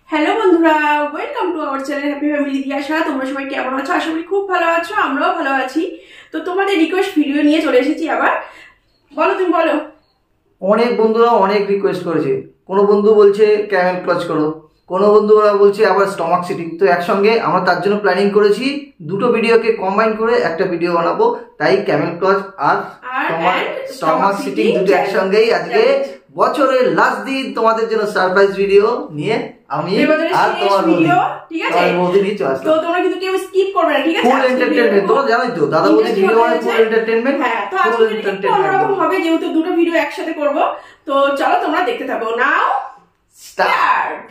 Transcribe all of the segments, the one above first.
Hello বন্ধুরা, welcome to our channel happy family Diyasha. তোমরা সবাই কেমন আছো? আশা করি খুব ভালো আছো, আমরাও ভালো আছি। তো তোমাদের রিকোয়েস্ট ভিডিও নিয়ে চলে এসেছি আবার। বলো, তুমি বলো। অনেক বন্ধুরা অনেক রিকোয়েস্ট করেছে। কোনো বন্ধু বলছে ক্যামেল ক্লাচ করো, কোনো বন্ধুরা বলছে আবার স্টমাক সিটিং। তো একসঙ্গে আমরা তার জন্য প্ল্যানিং করেছি দুটো ভিডিওকে কম্বাইন করে একটা ভিডিও বানাবো। তাই ক্যামেল ক্লাচ আর তোমার স্টমাক সিটিং দুটো একসঙ্গেই আজকে বছরের লাস্ট দিন তোমাদের জন্য সারপ্রাইজ ভিডিও নিয়ে আমি আর তোমার বৌদি নিয়ে চলে আসলাম। তো তোমরা কিন্তু কেউ স্কিপ করবে না, ঠিক আছে? Full entertainment. তোমরা জানোই তো দাদা বৌদি ভিডিও মানে ফুল এন্টারটেইনমেন্ট। হ্যাঁ, তো আজকে একটু অন্যরকম হবে যেহেতু দুটো ভিডিও একসাথে করব। তো চলো তোমরা দেখতে থাকো। Now start.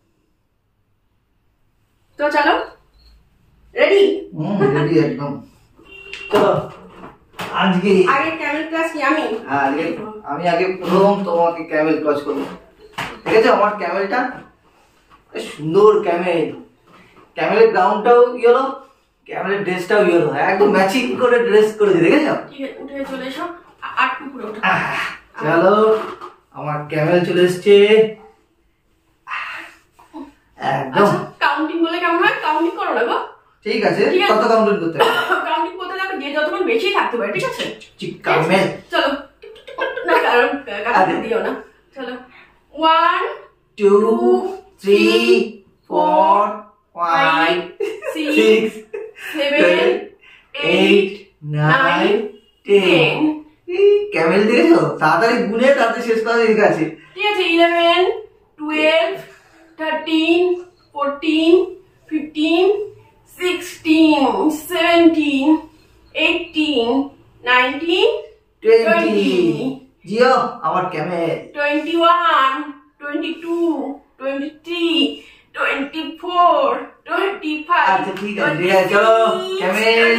তো চলো, রেডি? রেডি একদম। চলো আজকে আগে ক্যামেল ক্লাস কি আমি আগে প্রথম তোমাকে ক্যামেল ক্লাচ করব। ঠিক আছে? আমার ক্যামেলটা সুন্দর ক্যামেল, ক্যামেলের গ্রাউন্ডটাও ইয়েলো, ক্যামেলের ড্রেসটাও ইয়েলো, একদম ম্যাচিং করে ড্রেস করেছি। দেখেছো? ঠিক আছে, উঠে চলে এসো। আর টুকরো ওঠো। চলো, আমার ক্যামেল চলে এসেছে একদম। কাউন্টিং বলে কেমন হয়? কাউন্টিং করো না গো। ঠিক আছে, কত কাউন্টিং করতে হবে? কাউন্টিং করতে দেখো যে যতক্ষণ বেশি থাকতে পারে, ঠিক আছে? ক্যামেল চলো, না কারণ কাউন্টিং দিও না। চলো, 1 2 3 4 5 6 7 8 9 10। ক্যামেল দেখেছো? তাড়াতাড়ি গুনে তাড়াতাড়ি শেষ করা ঠিক আছে। ঠিক আছে, 11 12 13 14 15 16 17 18 19 20 জিও আমার ক্যামেল। 21 22 23 24 25। আচ্ছা ঠিক আছে, চলো ক্যামেল।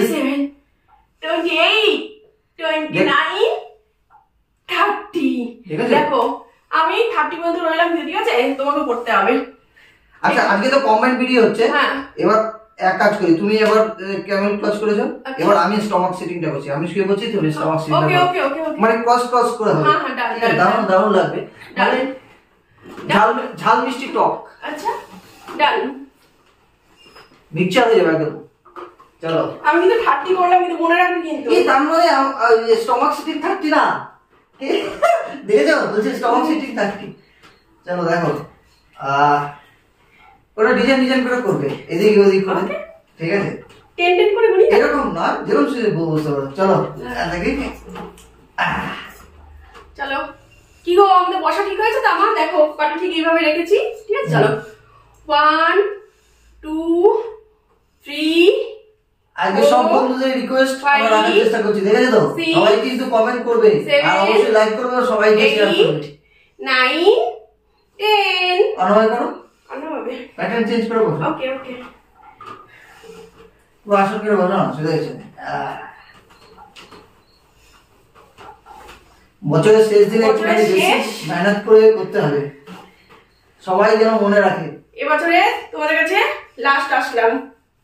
28 29 30। দেখো আমি 30 পর্যন্ত রইলাম, ঠিক আছে? তোমাকে পড়তে হবে। আচ্ছা, আজকে তো কম্বাইন্ড ভিডিও হচ্ছে। এবার এক কাজ করি, তুমি এবার ক্যামেল ক্লাচ করেছো, এবার আমি স্টমাক সিটিংটা করছি। আমি শুয়ে বলছি, তুমি স্টমাক সিটিংটা করো। ওকে ওকে ওকে, মানে ক্রস ক্রস করে হবে। হ্যাঁ, দারুণ দারুণ লাগবে। মানে ঝাল মিষ্টি টক। আচ্ছা, ডান। মিক্সচার হয়ে যাবে একদম। চলো, আমি কিন্তু 30 করলাম, কিন্তু মনে রাখবি কিন্তু। এই তার মানে স্টমাক সিটিং 30 না। দেখেছো? বলছে স্টমাক সিটিং 30। চলো দেখো, ওটা ডিজাইন ডিজাইন করে করবে, এদিক ওদিক করে। ঠিক আছে? 10 10 করে গুনি। এরকম না, যেরকম সে বুঝতে পারো। চলো দেখি। চলো, কি গো, আমাদের বসা ঠিক হয়েছে তো? আমার দেখো পাটা ঠিক এইভাবে রেখেছি, ঠিক আছে? চলো, 1 2 3। আজকে সব বন্ধুদের রিকোয়েস্ট আমরা রাখার চেষ্টা করছি। দেখেছো তো? সবাই কিন্তু কমেন্ট করবে আর অবশ্যই লাইক করবে, সবাইকে শেয়ার করবে। 9 10। অনবয় করো, অনবয় প্যাটার্ন চেঞ্জ করে বসো। ওকে ওকে, পুরো আসল করে বসো না, সোজা গেছে। বছরের শেষ দিনে একটু বেশি মেহনত করে করতে হবে, সবাই যেন মনে রাখে। এবছরে তোমাদের কাছে লাস্ট আসলাম।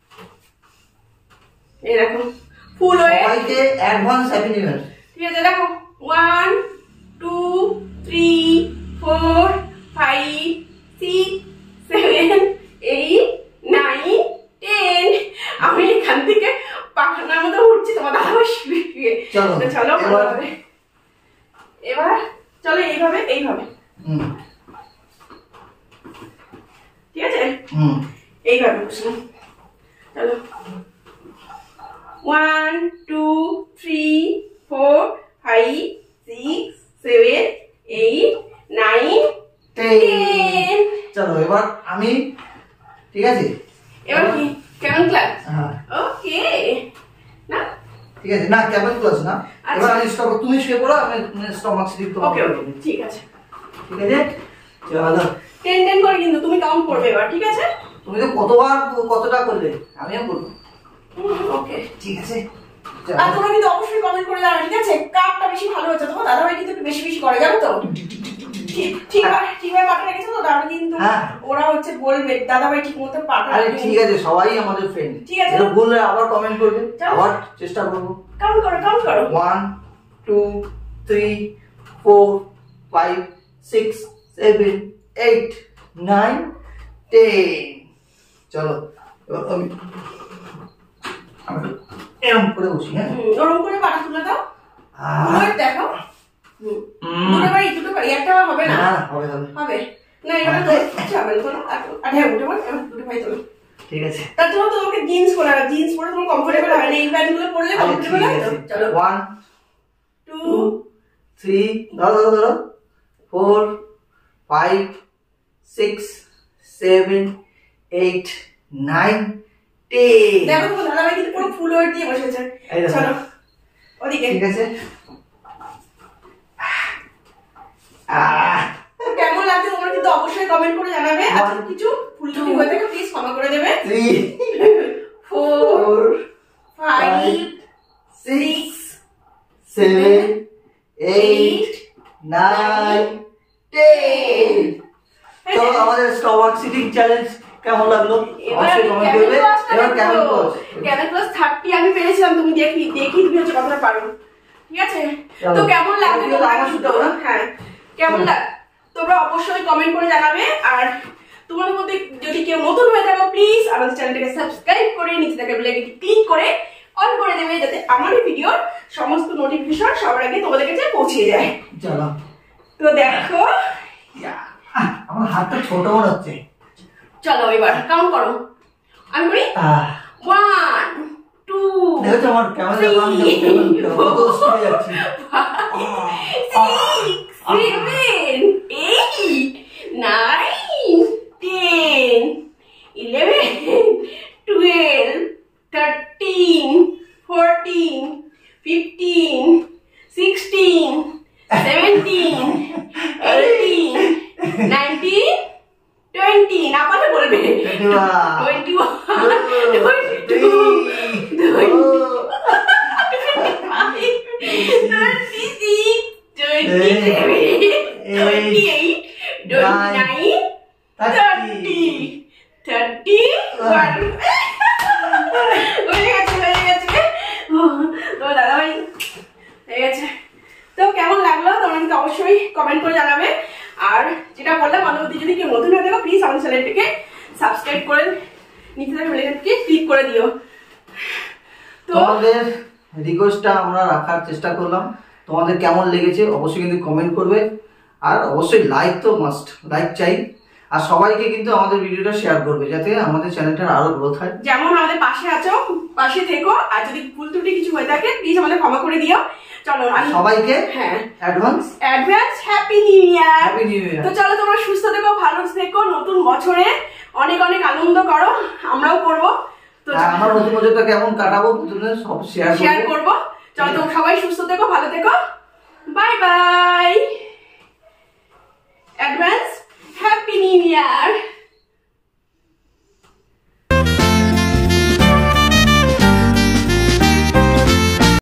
এই দেখো ফুল হয়ে সবাইকে অ্যাডভান্স হ্যাপি নিউ ইয়ার। ঠিক আছে? দেখো 1 2 3 4 5 6 7 8 9 10। আমি এখান থেকে পাখানার মতো উঠছি, তোমার দাদা শুয়ে। চলো চলো এবার চলো এইভাবে এইভাবে। ঠিক আছে? এইভাবে বসলাম। চলো 1 2 3 4 5 6 7 8 9 10। চলো এবার আমি, ঠিক আছে? এবার কি কেমন ক্লাস? হ্যাঁ ওকে, না ঠিক আছে, না কেমন ক্লাস না। এবার আমি স্টপ, তুমি শুয়ে পড়ো, আমি স্টমাক সিটিং করব। ওকে ওকে, ঠিক আছে ঠিক আছে। চলো 10 10 করে, কিন্তু তুমি কাউন্ট করবে এবার, ঠিক আছে? তুমি তো কতবার কতটা করলে, আমিও করব। ওকে ঠিক আছে। আর তোমরা কিন্তু অবশ্যই কমেন্ট করে জানাবে, ঠিক আছে? কারটা বেশি ভালো হচ্ছে। তোমার দাদাভাই কিন্তু একটু বেশি বেশি করে, জানো তো? ঠিকভাবে পাটা রেখেছো তো? তাহলে কিন্তু ওরা হচ্ছে বলবে দাদাভাই ঠিক মতো পাটা। আরে ঠিক আছে, সবাই আমাদের ফ্রেন্ড। ঠিক আছে, ভুললে আবার কমেন্ট করবে, আবার চেষ্টা করব। কাউন্ট করো 1 2 3 4 5 6 7 8 9 চলো এবার আমি এরকম করে বসি। হ্যাঁ ওরকম করে পাটা তুলে দাও। দেখো দুটো পারি একটা হবে না। হবে হবে না, এটা তো যাবে না। আরে উঠে বল, দুটো পাই তোলো। ঠিক আছে, তার জন্য তোমাকে জিন্স পরে তোমার কমফোর্টেবল হবে না। এই প্যান্ট গুলো পরলে কমফোর্টেবল হবে তো। চলো 1 2 3 ধরো 4 5 6 7 8 9 10। দেখো তোমার দাদাভাই কিন্তু পুরো ফুল ওয়েট দিয়ে বসেছে। চলো ওদিকে। ঠিক আছে, কেমন লাগছে তোমরা কিন্তু অবশ্যই কমেন্ট করে জানাবে। আর কিছু ভুল ত্রুটি হয়ে থাকে প্লিজ ক্ষমা করে দেবে। 3 4 5 6 7 8 9 10। তো আমাদের স্টমাক সিটিং চ্যালেঞ্জ কেমন লাগলো অবশ্যই কমেন্ট করবে। এবার কেমন ক্লোজ 30 আমি পেরেছিলাম, তুমি দেখি তুমি হচ্ছে কতটা পারো। ঠিক আছে, তো কেমন লাগলো তোমরা? হ্যাঁ কেমন লাগ তোমরা অবশ্যই কমেন্ট করে জানাবে। আর তোমাদের মধ্যে যদি কেউ নতুন হয়ে থাকো প্লিজ আমাদের চ্যানেলটাকে সাবস্ক্রাইব করে নিচে থাকা বেল আইকনটি ক্লিক করে অন করে দেবে, যাতে আমার ভিডিওর সমস্ত নোটিফিকেশন সবার আগে তোমাদের কাছে পৌঁছে যায়। চলো তো দেখো আমার হাতটা ছোট মনে হচ্ছে। চলো এবার কাউন্ট করো। আমি করি 1 2 দেখো আমার কেমন লাগলো, আমি কত স্পিডে যাচ্ছি। 6 7 8 9 10 11 12 13 14 15 16 17 18 19 20 না পারলে বলবে 21 22 তো কেমন লাগলো তোমরা কিন্তু অবশ্যই কমেন্ট করে জানাবে। আর যেটা বললাম অনুমতি যদি কেউ নতুন হয়ে থাকো প্লিজ আমার চ্যানেলটিকে সাবস্ক্রাইব করে নিচে থাকা বেল আইকনটি ক্লিক করে দিও। তো তোমাদের রিকোয়েস্টটা আমরা রাখার চেষ্টা করলাম। তোমাদের কেমন লেগেছে অবশ্যই কিন্তু কমেন্ট করবে। আর অবশ্যই লাইক তো মাস্ট, লাইক চাই। আর সবাইকে কিন্তু আমাদের ভিডিওটা শেয়ার করবে যাতে আমাদের চ্যানেলটার আরো গ্রোথ হয়। যেমন আমাদের পাশে আছো পাশে থেকো, আর যদি ভুল ত্রুটি কিছু হয়ে থাকে প্লিজ আমাদের ক্ষমা করে দিও। চলো সবাইকে হ্যাঁ advance happy new year. Happy new year. তো চলো তোমরা সুস্থ থেকো, ভালো থেকো, নতুন বছরে অনেক অনেক আনন্দ করো, আমরাও করবো। তো আমার নতুন বছরটা কেমন কাটাবো সব শেয়ার করবো। চলো তোমরা সবাই সুস্থ থেকো, ভালো থেকো, বাই বাই।